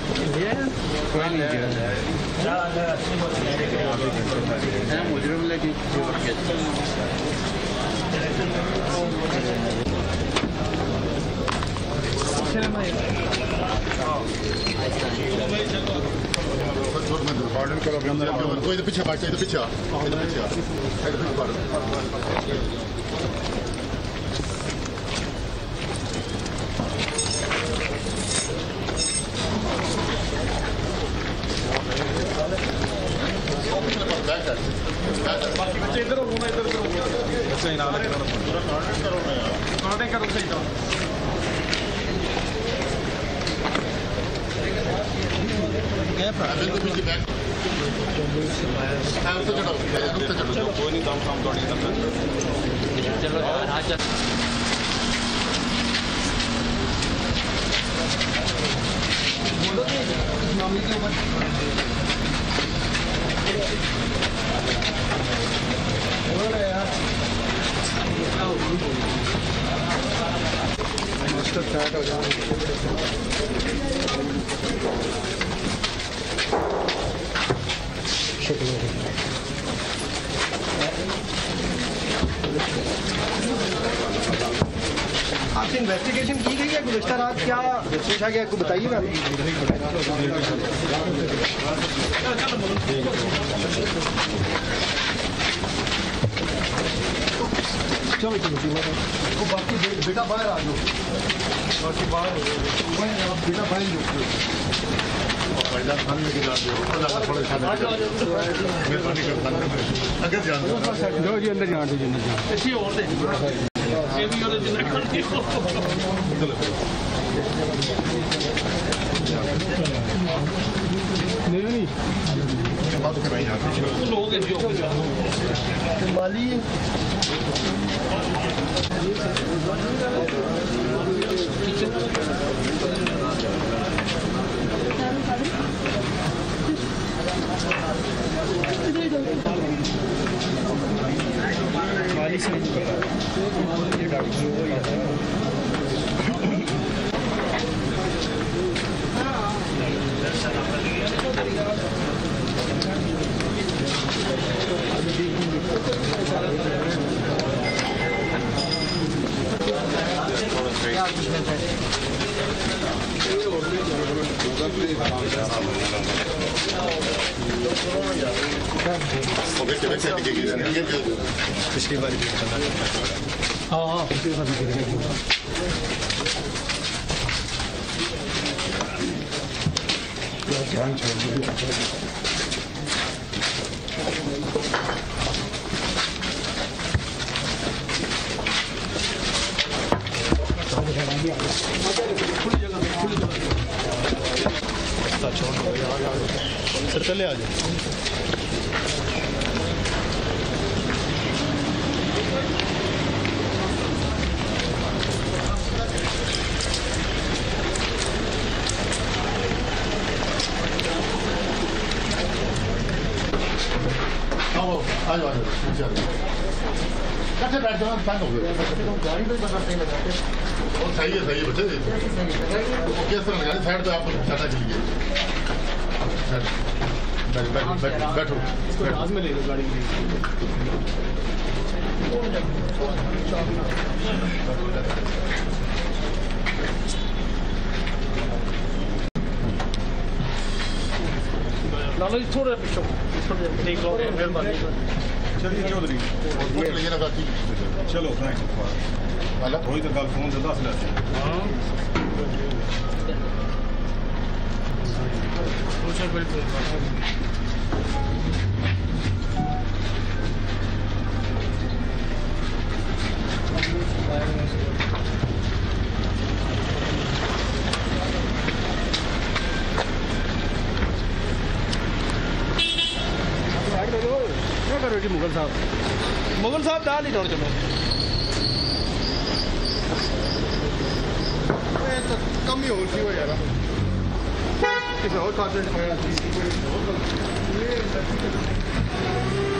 कोई तो पीछे बैठ इधर पीछे इधर स्टार्ट हो जाए आपसे इन्वेस्टिगेशन की गई है गुज़श्ता रात क्या पूछा गया आपको बताइए ना चलो बाकी बेटा बाहर आ जाओ बाकी बाहर बेटा बाहर जाओ जी अंदर जान दीजिए नहीं माली माली से पिछली बार हाँ पिछली बार सर चले आ जाए कैसे बैठ जाओ बंद हो गया गाड़ी तो सही है बच्चे किस तरह गाड़ी साइड पे आपको जाना चाहिए बैठो आज में ले लो गाड़ी लालो जी थोड़ा पीछे देख लो मेहरबानी चलिए चौधरी चलो वही तो गल फोन से दस ले क्या करो जी मुगल साहब डाल ही दौड़ चलो कम ही होती हो यार किसी और